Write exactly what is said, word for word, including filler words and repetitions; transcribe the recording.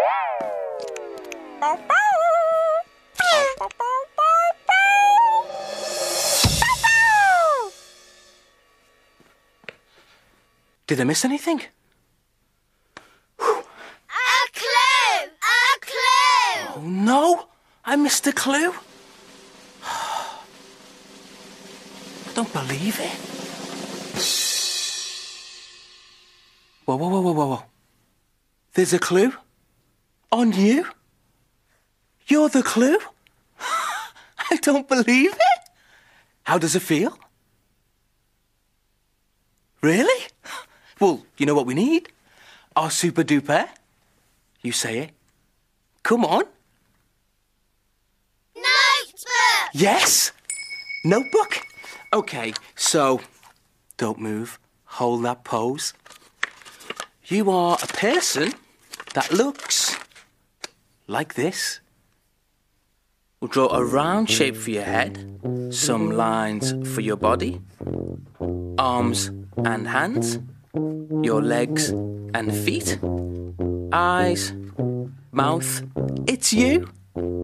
Did I miss anything? A clue! A clue! Oh, no! I missed a clue. I don't believe it. Whoa, whoa, whoa, whoa, whoa, whoa. There's a clue? On you? You're the clue? I don't believe it. How does it feel? Really? Well, you know what we need? Our super duper. You say it. Come on. Notebook! Yes! Notebook? Okay, so don't move. Hold that pose. You are a person that looks like this. We'll draw a round shape for your head, some lines for your body, arms and hands, your legs and feet, eyes, mouth. It's you.